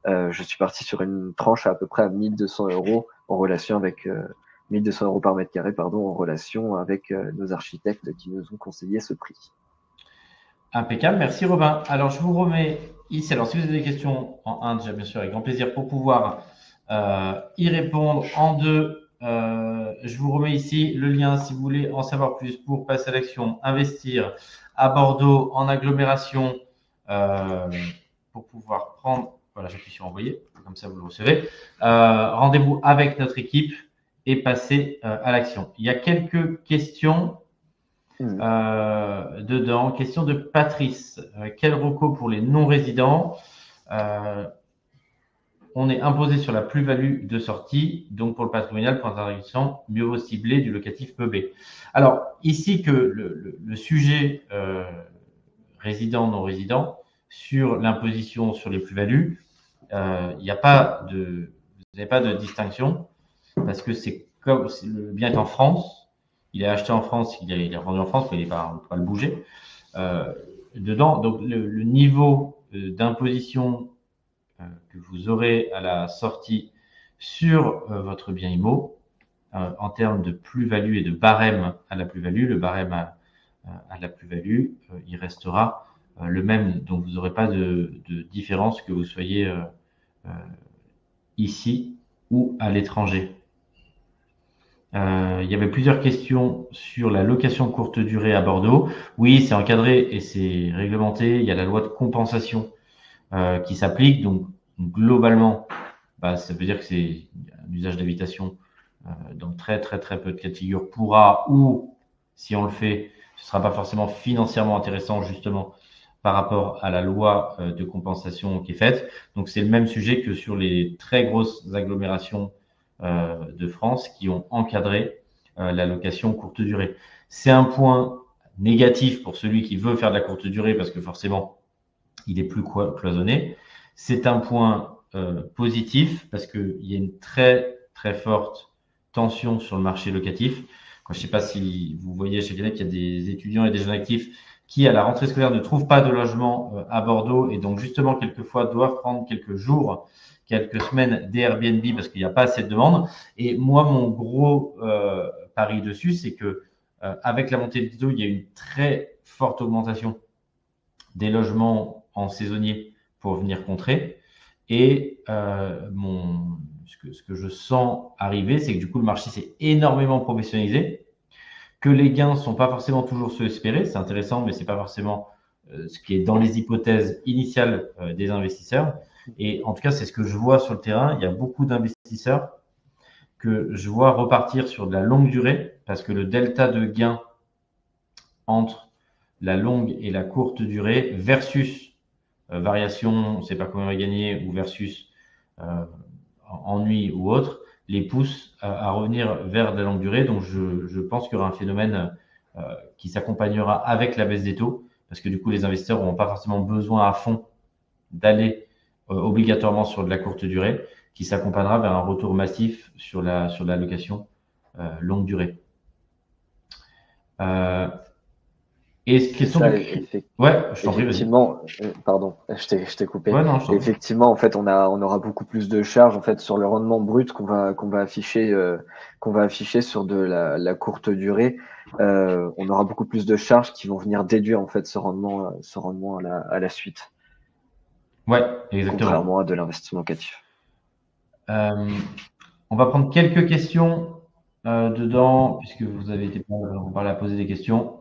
je suis parti sur une tranche à peu près à 1200 € en relation avec 1200 € par mètre carré, pardon, en relation avec nos architectes qui nous ont conseillé ce prix. Impeccable, merci Robin. Alors, je vous remets ici. Alors, si vous avez des questions en un, déjà bien sûr, avec grand plaisir pour pouvoir y répondre. En deux, je vous remets ici le lien si vous voulez en savoir plus pour passer à l'action, investir à Bordeaux en agglomération pour pouvoir prendre. Voilà, j'appuie sur envoyer, comme ça vous le recevez. Rendez-vous avec notre équipe et passer à l'action. Il y a quelques questions. Dedans, question de Patrice. Quel reco pour les non-résidents on est imposé sur la plus-value de sortie, donc pour le patrimonial, point d'interrogation, mieux vaut cibler du locatif meublé. Alors, ici que le sujet résident, non-résident, sur l'imposition sur les plus-values, il n'y a pas de, vous n'avez pas de distinction, parce que c'est comme le bien est en France, il est acheté en France, il est vendu en France, mais il n'est pas, on ne peut pas le bouger. Dedans, donc le niveau d'imposition que vous aurez à la sortie sur votre bien IMO, en termes de plus-value et de barème à la plus-value, le barème à la plus-value, il restera le même. Donc, vous n'aurez pas de différence que vous soyez ici ou à l'étranger. Il y avait plusieurs questions sur la location courte durée à Bordeaux. Oui, c'est encadré et c'est réglementé. Il y a la loi de compensation qui s'applique. Donc, globalement, ça veut dire que c'est un usage d'habitation dans très peu de cas de figure pourra, ou si on le fait, ce ne sera pas forcément financièrement intéressant justement par rapport à la loi de compensation qui est faite. Donc, c'est le même sujet que sur les très grosses agglomérations de France qui ont encadré la location courte durée. C'est un point négatif pour celui qui veut faire de la courte durée parce que forcément, il est plus cloisonné. C'est un point positif parce qu'il y a une très forte tension sur le marché locatif. Je ne sais pas si vous voyez chez Kenneth qu'il y a des étudiants et des jeunes actifs qui, à la rentrée scolaire, ne trouvent pas de logement à Bordeaux et donc justement, quelquefois, doivent prendre quelques jours, quelques semaines d'Airbnb parce qu'il n'y a pas assez de demandes. Et moi, mon gros pari dessus, c'est que avec la montée des taux, il y a une très forte augmentation des logements en saisonnier pour venir contrer. Et ce que je sens arriver, c'est que du coup, le marché s'est énormément professionnalisé, que les gains ne sont pas forcément toujours ceux espérés. C'est intéressant, mais ce n'est pas forcément ce qui est dans les hypothèses initiales des investisseurs. Et en tout cas, c'est ce que je vois sur le terrain. Il y a beaucoup d'investisseurs que je vois repartir sur de la longue durée parce que le delta de gains entre la longue et la courte durée versus variation, on ne sait pas combien on va gagner, ou versus ennui ou autre, les pousse à revenir vers de la longue durée. Donc, je pense qu'il y aura un phénomène qui s'accompagnera avec la baisse des taux, parce que du coup, les investisseurs n'auront pas forcément besoin à fond d'aller obligatoirement sur de la courte durée, qui s'accompagnera vers un retour massif sur la location longue durée. Et question ça, ouais, je t'en prie, effectivement, pardon, je t'ai coupé. Ouais, non, effectivement, en fait, on aura beaucoup plus de charges en fait sur le rendement brut qu'on va afficher sur de la courte durée. On aura beaucoup plus de charges qui vont venir déduire en fait ce rendement à la suite. Ouais, exactement. Contrairement à de l'investissement locatif. On va prendre quelques questions dedans, puisque vous avez été parlé à poser des questions.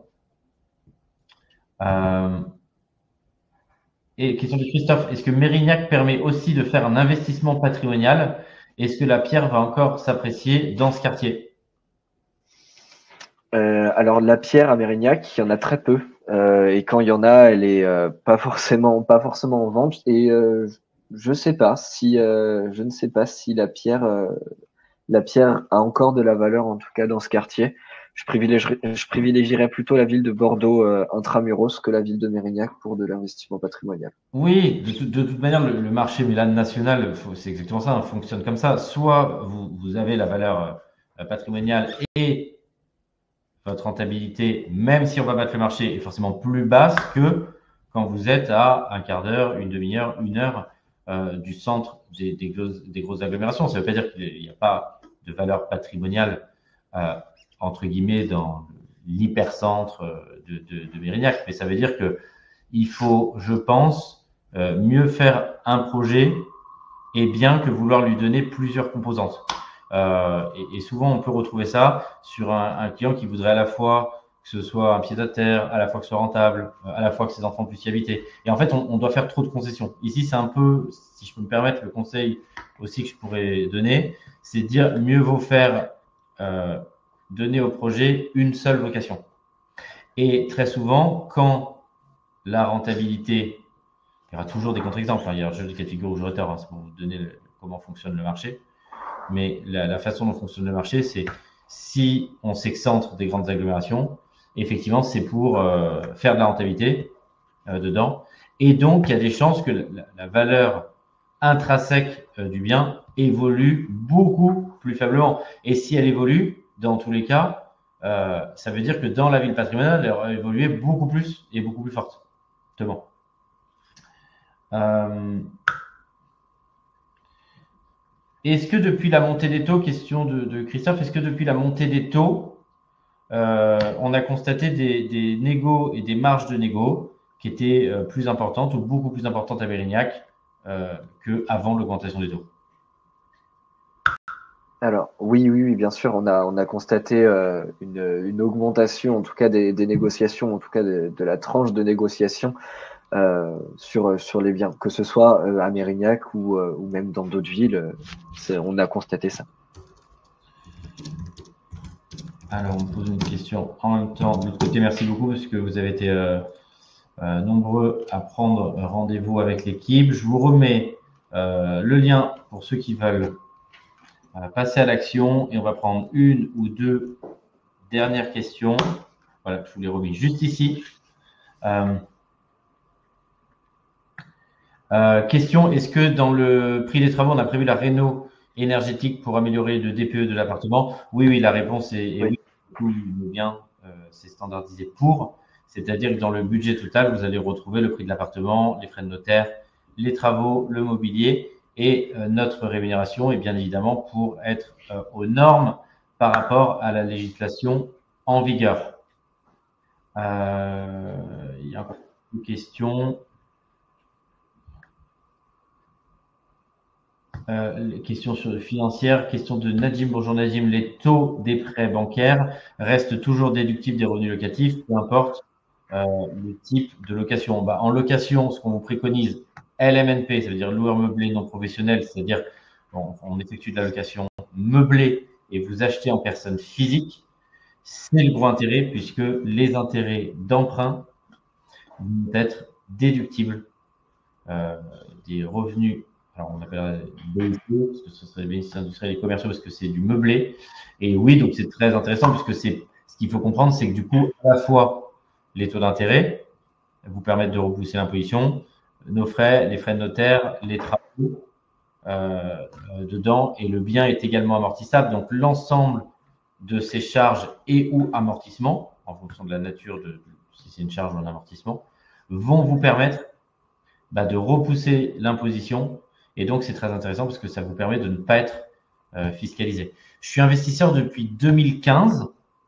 Et question de Christophe, est-ce que Mérignac permet aussi de faire un investissement patrimonial? Est-ce que la pierre va encore s'apprécier dans ce quartier? Alors la pierre à Mérignac, il y en a très peu. Et quand il y en a, elle est pas forcément en vente. Et je ne sais pas si la pierre a encore de la valeur, en tout cas dans ce quartier. Je privilégierais plutôt la ville de Bordeaux intramuros que la ville de Mérignac pour de l'investissement patrimonial. Oui, de toute manière, le marché Milan national, c'est exactement ça, hein, fonctionne comme ça. Soit vous avez la valeur patrimoniale et votre rentabilité, même si on va battre le marché, est forcément plus basse que quand vous êtes à un quart d'heure, une demi-heure, 1 heure du centre des grosses agglomérations. Ça ne veut pas dire qu'il n'y a pas de valeur patrimoniale, entre guillemets, dans l'hypercentre de Mérignac, mais ça veut dire qu'il faut, je pense, mieux faire un projet et bien que vouloir lui donner plusieurs composantes. Et souvent, on peut retrouver ça sur un client qui voudrait à la fois que ce soit un pied-à-terre, à la fois que ce soit rentable, à la fois que ses enfants puissent y habiter. Et en fait, on doit faire trop de concessions. Ici, c'est un peu, si je peux me permettre, le conseil aussi que je pourrais donner, c'est de dire mieux vaut faire donner au projet une seule vocation. Et très souvent, quand la rentabilité, il y aura toujours des contre-exemples, il y a un jeu de cas de figure où j'aurai tort, c'est pour vous donner comment fonctionne le marché. Mais la façon dont fonctionne le marché, c'est si on s'excentre des grandes agglomérations, effectivement, c'est pour faire de la rentabilité dedans. Et donc, il y a des chances que la valeur intrinsèque du bien évolue beaucoup plus faiblement. Et si elle évolue, dans tous les cas, ça veut dire que dans la ville patrimoniale, elle aura évolué beaucoup plus et beaucoup plus fortement. Est-ce que depuis la montée des taux, question de Christophe, est-ce que depuis la montée des taux, on a constaté des négos et des marges de négo qui étaient plus importantes ou beaucoup plus importantes à Mérignac qu'avant l'augmentation des taux? Alors, oui, bien sûr, on a constaté une augmentation, en tout cas des négociations, en tout cas de la tranche de négociation sur les biens, que ce soit à Mérignac ou même dans d'autres villes, on a constaté ça. Alors, on me pose une question en même temps. De l'autre côté, merci beaucoup parce que vous avez été nombreux à prendre rendez-vous avec l'équipe. Je vous remets le lien pour ceux qui veulent passer à l'action et on va prendre une ou deux dernières questions. Voilà, je vous les remets juste ici. Question, est-ce que dans le prix des travaux, on a prévu la réno énergétique pour améliorer le DPE de l'appartement? Oui, la réponse est oui. Le bien, c'est standardisé pour. C'est-à-dire que dans le budget total, vous allez retrouver le prix de l'appartement, les frais de notaire, les travaux, le mobilier et notre rémunération est bien évidemment pour être aux normes par rapport à la législation en vigueur. Il y a une question. Question financière, question de Nadim. Bonjour Nadim, les taux des prêts bancaires restent toujours déductifs des revenus locatifs, peu importe le type de location. En location, ce qu'on vous préconise, LMNP, ça veut dire loueur meublé non professionnel, c'est-à-dire on effectue de la location meublée et vous achetez en personne physique, c'est le gros intérêt puisque les intérêts d'emprunt vont être déductibles des revenus. Alors, on appelle BIC, parce que ce serait bénéfices industriels et commerciaux, parce que c'est du meublé. Et oui, donc c'est très intéressant, puisque ce qu'il faut comprendre, c'est que du coup, à la fois, les taux d'intérêt vous permettent de repousser l'imposition, nos frais, les frais de notaire, les travaux dedans, et le bien est également amortissable. Donc, l'ensemble de ces charges et ou amortissements, en fonction de la nature de si c'est une charge ou un amortissement, vont vous permettre de repousser l'imposition. Et donc, c'est très intéressant parce que ça vous permet de ne pas être fiscalisé. Je suis investisseur depuis 2015.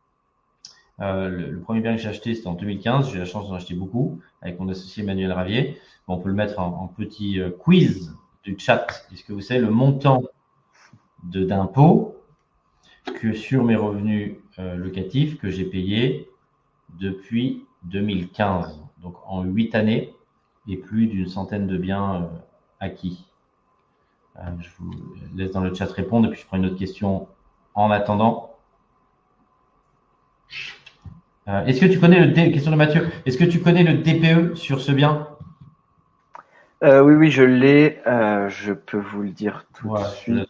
Le premier bien que j'ai acheté, c'était en 2015. J'ai eu la chance d'en acheter beaucoup avec mon associé Emmanuel Ravier. On peut le mettre en petit quiz du chat. Est-ce que vous savez le montant d'impôt que sur mes revenus locatifs que j'ai payé depuis 2015? Donc, en 8 années et plus d'une centaine de biens acquis. Je vous laisse dans le chat répondre et puis je prends une autre question en attendant. Est-ce que tu connais question de Mathieu, est-ce que tu connais le DPE sur ce bien? Oui, je l'ai. Je peux vous le dire tout de suite.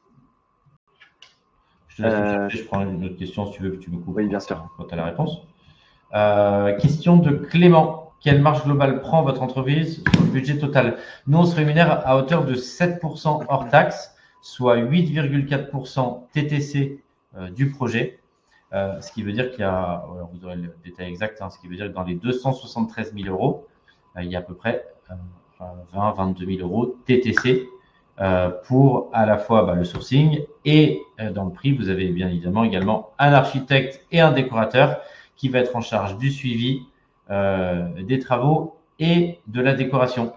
Je te laisse chercher, je prends une autre question si tu veux que tu me coupes. Oui, bien sûr. Quand tu as la réponse. Question de Clément. Quelle marge globale prend votre entreprise sur le budget total? Nous, on se rémunère à hauteur de 7% hors taxe, soit 8,4% TTC du projet. Ce qui veut dire qu'il y a, vous aurez le détail exact, ce qui veut dire que dans les 273 000 euros, il y a à peu près 20 22 000 euros TTC pour à la fois le sourcing et dans le prix, vous avez bien évidemment également un architecte et un décorateur qui va être en charge du suivi des travaux et de la décoration.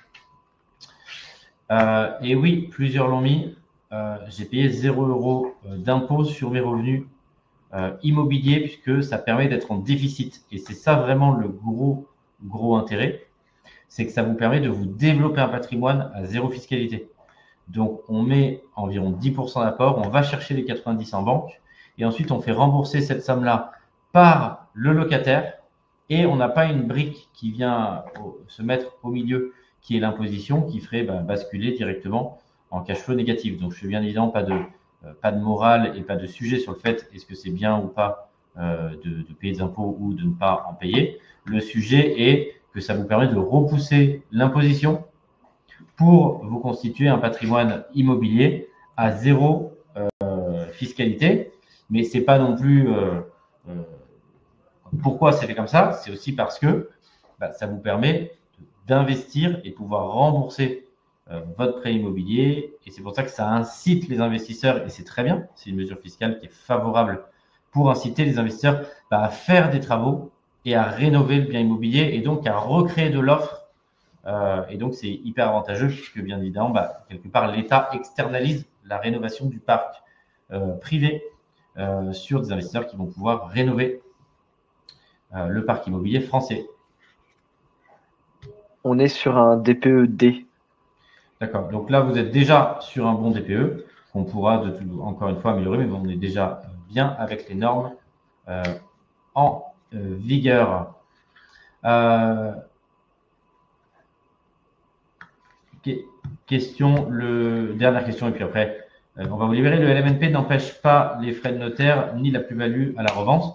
Et oui, plusieurs l'ont mis. J'ai payé 0 € d'impôt sur mes revenus immobiliers puisque ça permet d'être en déficit. Et c'est ça vraiment le gros intérêt. C'est que ça vous permet de vous développer un patrimoine à 0 fiscalité. Donc, on met environ 10% d'apport, on va chercher les 90 en banque et ensuite on fait rembourser cette somme-là par le locataire et on n'a pas une brique qui vient se mettre au milieu qui est l'imposition qui ferait basculer directement en cash flow négatif. Donc, je suis bien évidemment pas de morale et pas de sujet sur le fait est-ce que c'est bien ou pas de payer des impôts ou de ne pas en payer. Le sujet est que ça vous permet de repousser l'imposition pour vous constituer un patrimoine immobilier à 0 fiscalité. Mais c'est pas non plus pourquoi c'est fait comme ça. C'est aussi parce que ça vous permet d'investir et pouvoir rembourser votre prêt immobilier. Et c'est pour ça que ça incite les investisseurs, et c'est très bien, c'est une mesure fiscale qui est favorable pour inciter les investisseurs à faire des travaux et à rénover le bien immobilier et donc à recréer de l'offre. Et donc, c'est hyper avantageux puisque, bien évidemment, quelque part, l'État externalise la rénovation du parc privé sur des investisseurs qui vont pouvoir rénover le parc immobilier français. On est sur un DPE-D. D'accord. Donc là, vous êtes déjà sur un bon DPE qu'on pourra encore une fois améliorer, mais on est déjà bien avec les normes en vigueur. Dernière question, et puis après, on va vous libérer. Le LMNP n'empêche pas les frais de notaire ni la plus-value à la revente.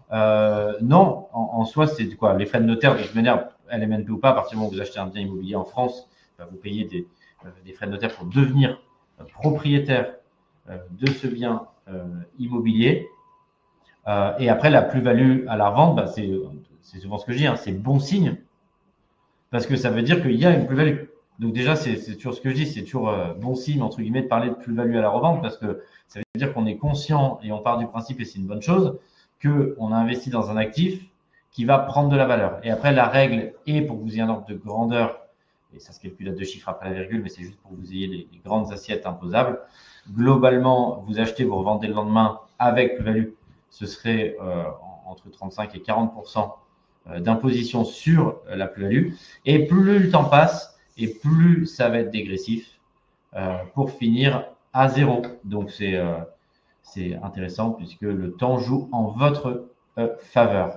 Non, en soi, c'est quoi? Les frais de notaire, de toute manière, LMNP ou pas, à partir du moment où vous achetez un bien immobilier en France, vous payez des frais de notaire pour devenir propriétaire de ce bien immobilier. Et après, la plus-value à la revente, c'est souvent ce que je dis, c'est bon signe, parce que ça veut dire qu'il y a une plus-value. Donc déjà, c'est toujours ce que je dis, c'est toujours bon signe, entre guillemets, de parler de plus-value à la revente, parce que ça veut dire qu'on est conscient, et on part du principe, et c'est une bonne chose, qu'on a investi dans un actif qui va prendre de la valeur. Et après, la règle est, pour que vous ayez un ordre de grandeur, et ça se calcule à 2 chiffres après la virgule, mais c'est juste pour que vous ayez les grandes assiettes imposables. Globalement, vous achetez, vous revendez le lendemain avec plus-value, ce serait entre 35 et 40% d'imposition sur la plus-value. Et plus le temps passe, et plus ça va être dégressif pour finir à 0. Donc, c'est intéressant puisque le temps joue en votre faveur.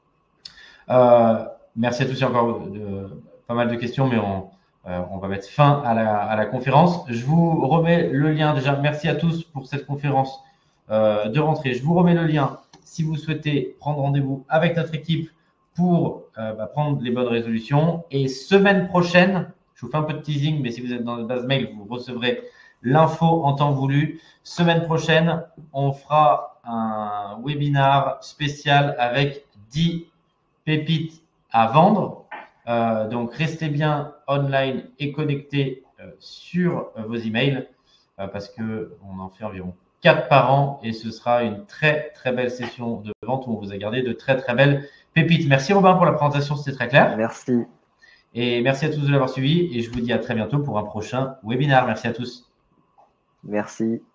Merci à tous. Il y a encore pas mal de questions, mais on va mettre fin à la conférence. Je vous remets le lien déjà. Merci à tous pour cette conférence de rentrée. Je vous remets le lien si vous souhaitez prendre rendez-vous avec notre équipe pour prendre les bonnes résolutions. Et semaine prochaine, je vous fais un peu de teasing, mais si vous êtes dans notre base mail, vous recevrez l'info en temps voulu. Semaine prochaine, on fera un webinar spécial avec 10 pépites à vendre. Donc, restez bien online et connectés sur vos emails parce qu'on en fait environ 4 par an et ce sera une très, très belle session de vente où on vous a gardé de très, très belles pépites. Merci Robin pour la présentation, c'était très clair. Merci. Et merci à tous de l'avoir suivi et je vous dis à très bientôt pour un prochain webinar. Merci à tous. Merci.